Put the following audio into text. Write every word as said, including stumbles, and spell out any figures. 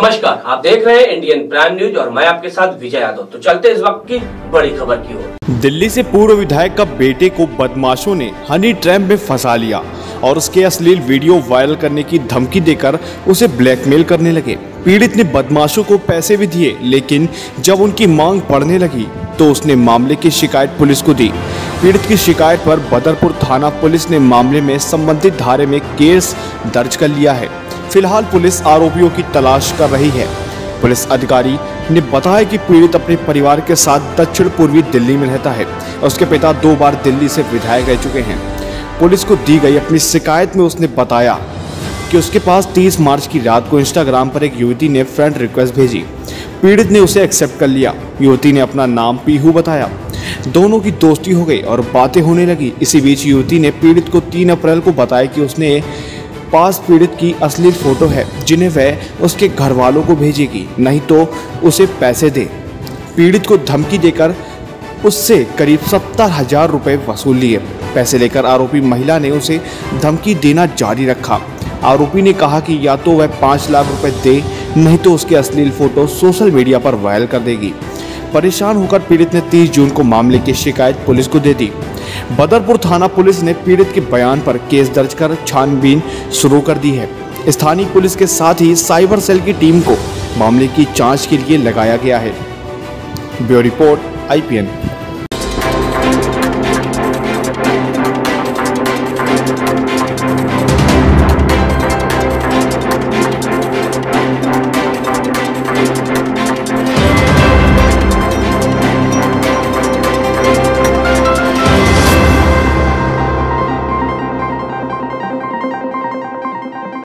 नमस्कार, आप देख रहे हैं इंडियन प्राइम न्यूज और मैं आपके साथ विजय यादव। तो चलते इस वक्त की बड़ी खबर की ओर। दिल्ली से पूर्व विधायक का बेटे को बदमाशों ने हनी ट्रैप में फंसा लिया और उसके अश्लील वीडियो वायरल करने की धमकी देकर उसे ब्लैकमेल करने लगे। पीड़ित ने बदमाशों को पैसे भी दिए, लेकिन जब उनकी मांग बढ़ने लगी तो उसने मामले की शिकायत पुलिस को दी। पीड़ित की शिकायत पर बदरपुर थाना पुलिस ने मामले में संबंधित धारे में केस दर्ज कर लिया है। फिलहाल पुलिस आरोपियों की तलाश कर रही है। पुलिस अधिकारी ने बताया कि पीड़ित अपने परिवार के साथ दक्षिण पूर्वी दिल्ली में रहता है। उसके पिता दो बार दिल्ली से विधायक रह चुके हैं। पुलिस को दी गई अपनी शिकायत में उसने बताया कि उसके पास तीस मार्च की रात को इंस्टाग्राम पर एक युवती ने फ्रेंड रिक्वेस्ट भेजी। पीड़ित ने उसे एक्सेप्ट कर लिया। युवती ने अपना नाम पीहू बताया। दोनों की दोस्ती हो गई और बातें होने लगी। इसी बीच युवती ने पीड़ित को तीन अप्रैल को बताया कि उसने पास पीड़ित की अश्लील फोटो है जिन्हें वह उसके घर वालों को भेजेगी, नहीं तो उसे पैसे दे। पीड़ित को धमकी देकर उससे करीब सत्तर हजार रुपये वसूल लिए। पैसे लेकर आरोपी महिला ने उसे धमकी देना जारी रखा। आरोपी ने कहा कि या तो वह पाँच लाख रुपए दे, नहीं तो उसके अश्लील फोटो सोशल मीडिया पर वायरल कर देगी। परेशान होकर पीड़ित ने तीस जून को मामले की शिकायत पुलिस को दे दी। बदरपुर थाना पुलिस ने पीड़ित के बयान पर केस दर्ज कर छानबीन शुरू कर दी है। स्थानीय पुलिस के साथ ही साइबर सेल की टीम को मामले की जांच के लिए लगाया गया है। Bureau report I P N.